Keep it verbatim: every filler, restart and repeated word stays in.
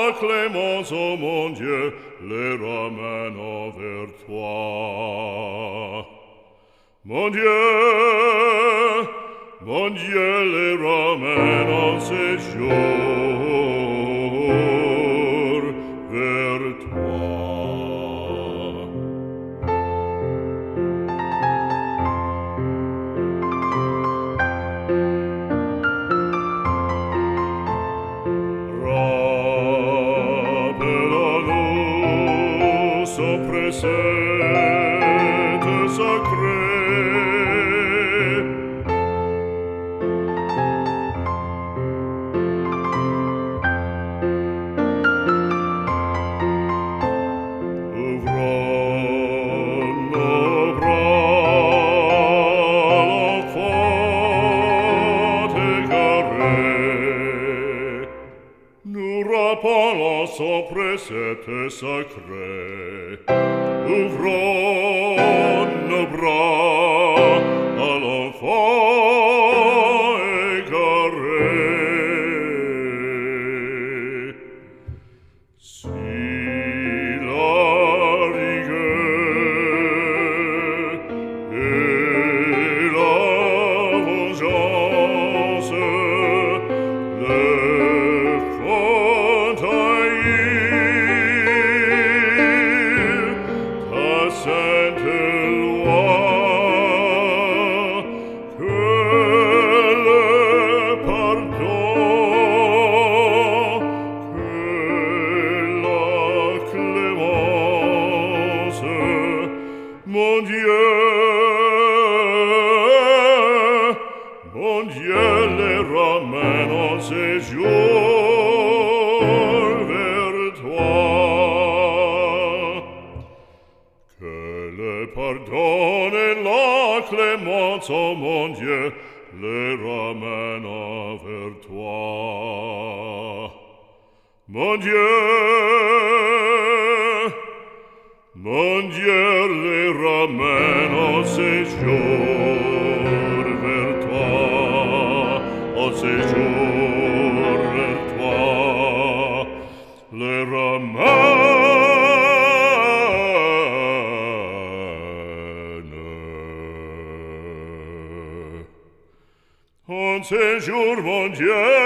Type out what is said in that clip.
la clémence, ô mon Dieu, les ramène vers toi. Mon Dieu, mon Dieu, les ramène en séjour vers toi. Rappelle-nous son précepte sacré. Rappelons son précepte sacré. Ouvrons nos bras à l'enfant égaré. Si la rigueur et la vengeance le font haïr, ta sainte loi, que le pardon, que la clémence, mon Dieu, mon Dieu, les ramène en séjour vers toi. Que le pardon et la clémence, ô mon Dieu, les ramène vers toi. Mon Dieu, mon Dieu, les ramène en séjour vers toi, en séjour vers toi, les ramène en séjour, mon Dieu.